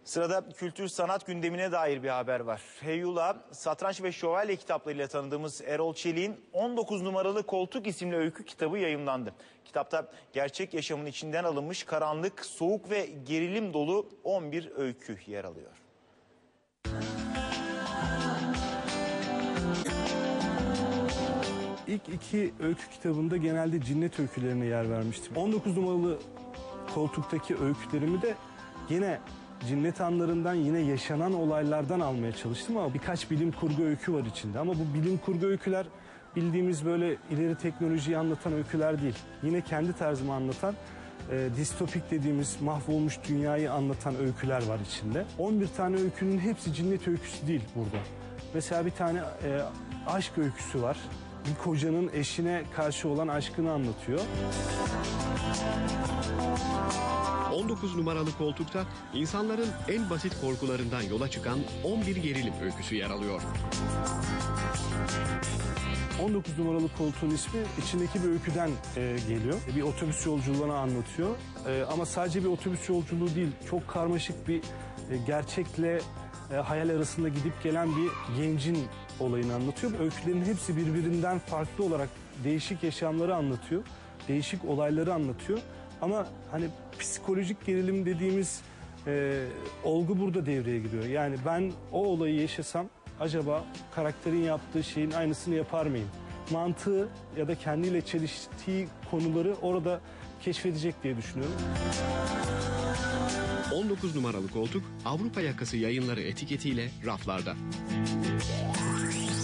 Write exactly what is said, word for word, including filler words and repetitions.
Sırada kültür sanat gündemine dair bir haber var. Heyula, Satranç ve Şövalye kitaplarıyla tanıdığımız Erol Çelik'in on dokuz numaralı Koltuk isimli öykü kitabı yayımlandı. Kitapta gerçek yaşamın içinden alınmış karanlık, soğuk ve gerilim dolu on bir öykü yer alıyor. İlk iki öykü kitabında genelde cinnet öykülerine yer vermiştim. on dokuz numaralı Koltuk'taki öykülerimi de yine cinnet anlarından, yine yaşanan olaylardan almaya çalıştım ama birkaç bilim kurgu öykü var içinde. Ama bu bilim kurgu öyküler bildiğimiz böyle ileri teknolojiyi anlatan öyküler değil. Yine kendi tarzımı anlatan, e, distopik dediğimiz mahvolmuş dünyayı anlatan öyküler var içinde. on bir tane öykünün hepsi cinnet öyküsü değil burada. Mesela bir tane e, aşk öyküsü var. Bir kocanın eşine karşı olan aşkını anlatıyor. on dokuz numaralı Koltuk'ta insanların en basit korkularından yola çıkan on bir gerilim öyküsü yer alıyor. on dokuz numaralı Koltuğun ismi içindeki bir öyküden e, geliyor. Bir otobüs yolculuğunu anlatıyor. E, ama sadece bir otobüs yolculuğu değil, çok karmaşık bir e, gerçekle e, hayal arasında gidip gelen bir gencin olayını anlatıyor. Öykülerin hepsi birbirinden farklı olarak değişik yaşamları anlatıyor. Değişik olayları anlatıyor. Ama hani psikolojik gerilim dediğimiz e, olgu burada devreye giriyor. Yani ben o olayı yaşasam acaba karakterin yaptığı şeyin aynısını yapar mıyım? Mantığı ya da kendiyle çeliştiği konuları orada keşfedecek diye düşünüyorum. on dokuz numaralı Koltuk Avrupa Yakası Yayınları etiketiyle raflarda.